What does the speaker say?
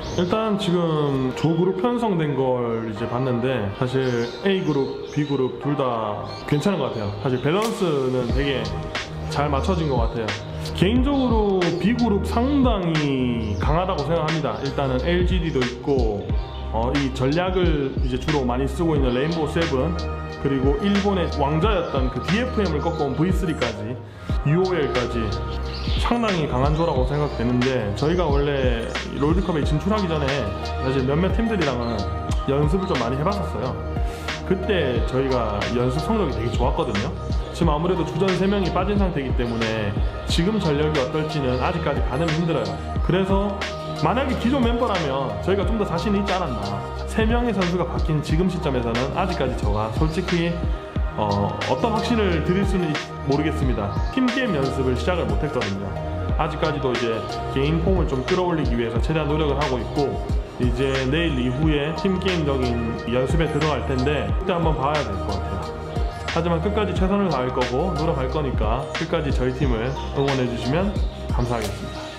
일단 지금 조그룹 편성된 걸 이제 봤는데 사실 A그룹, B그룹 둘 다 괜찮은 것 같아요. 사실 밸런스는 되게 잘 맞춰진 것 같아요. 개인적으로 B그룹 상당히 강하다고 생각합니다. 일단은 LGD도 있고 이 전략을 이제 주로 많이 쓰고 있는 레인보우 세븐, 그리고 일본의 왕자였던 그 DFM을 꺾어온 V3까지 UOL까지 상당히 강한 조라고 생각되는데, 저희가 원래 롤드컵에 진출하기 전에 사실 몇몇 팀들이랑은 연습을 좀 많이 해봤었어요. 그때 저희가 연습 성적이 되게 좋았거든요. 지금 아무래도 주전 3명이 빠진 상태이기 때문에 지금 전력이 어떨지는 아직까지 가늠이 힘들어요. 그래서 만약에 기존 멤버라면 저희가 좀 더 자신이 있지 않았나. 3명의 선수가 바뀐 지금 시점에서는 아직까지 저가 솔직히 어떤 확신을 드릴 수는 모르겠습니다. 팀게임 연습을 시작을 못했거든요. 아직까지도 이제 개인 폼을 좀 끌어올리기 위해서 최대한 노력을 하고 있고, 이제 내일 이후에 팀게임적인 연습에 들어갈 텐데 그때 한번 봐야 될 것 같아요. 하지만 끝까지 최선을 다할 거고 노력할 거니까 끝까지 저희 팀을 응원해 주시면 감사하겠습니다.